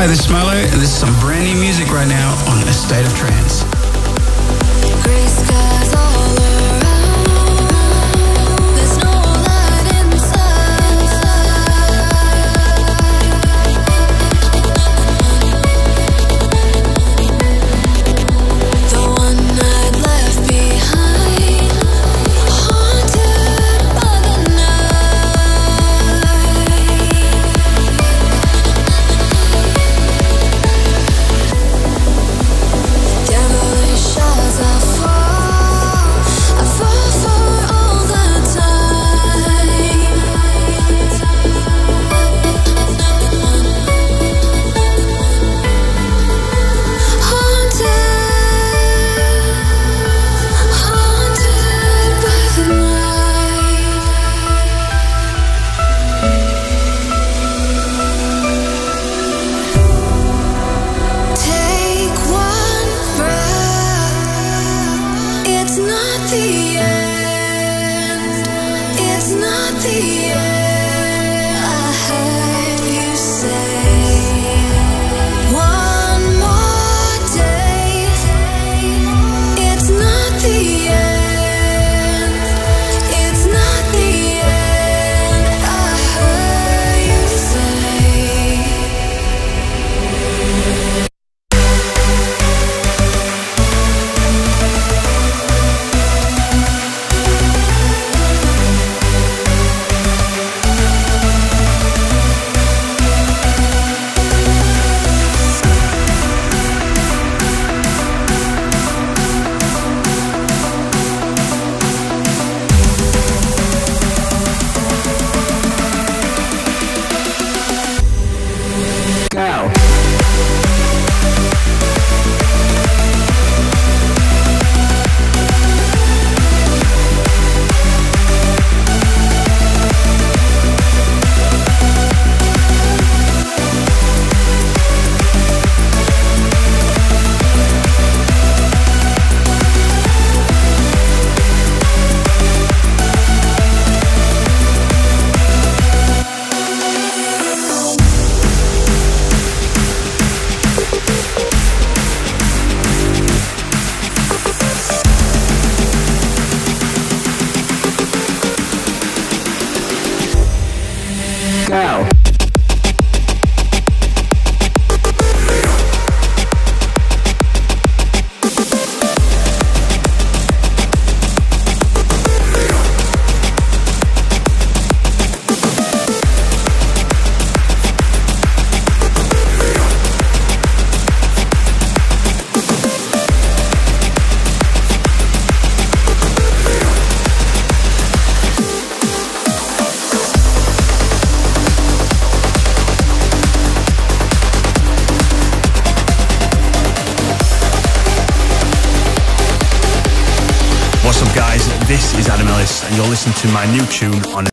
Hi, this is Smello, and this is some brand new music right now on A State of Trance. Gray skies all around. There's no light inside. The one I'd left behind, haunted by the night. Devilish as I fall for all the time. Haunted by the night. Take one breath. It's not the end. It's not the end. I heard you say one more day. It's not the end. It's not the end. I heard you say. Go. Go. What's up, guys? This is Adam Ellis, and you're listening to my new tune on